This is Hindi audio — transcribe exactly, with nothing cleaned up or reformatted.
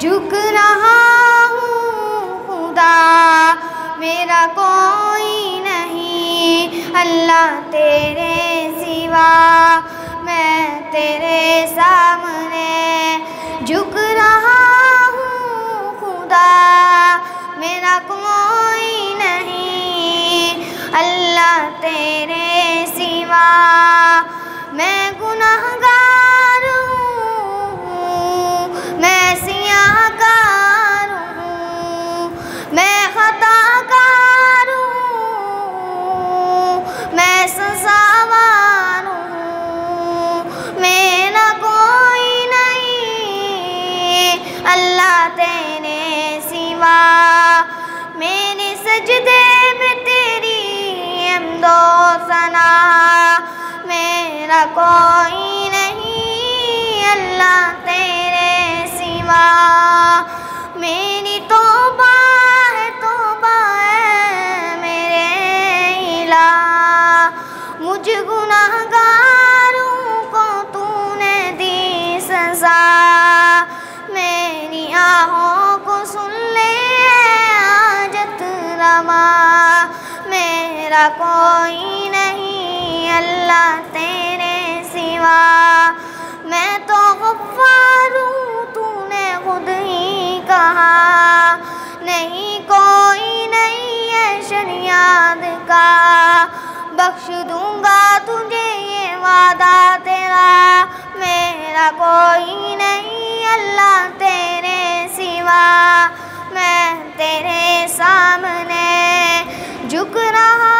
झुक रहा हूँ खुदा मेरा कोई नहीं, अल्लाह तेरे सिवा मैं तेरे सामने झुक रहा हूँ खुदा मेरा कोई नहीं, अल्लाह तेरे सिवा मैं गुनाहगार हूँ, मैं सियाहकार हूँ, मैं खताकार हूँ, मैं सज़ावार हूँ, मेरा कोई नहीं, अल्लाह तेरे सिवा मेरे सजदे में तेरी हम्दो सना, मेरा कोई नहीं, अल्लाह तेरे सिवा मेरी तौबा है तौबा है मेरे इलाह, मुझ गुनाहगारों को तूने दी सज़ा, मेरी आहों को सुन ले हाजत रवा, मेरा कोई नहीं, अल्लाह तेरे सिवा मैं तो गफ़्फ़ार हूँ, तूने खुद ही कहा, नहीं कोई नहीं है शरियात का, बख्श दूँगा तुझे ये वादा तेरा, मेरा कोई नहीं, अल्लाह तेरे सिवा मैं तेरे सामने झुक रहा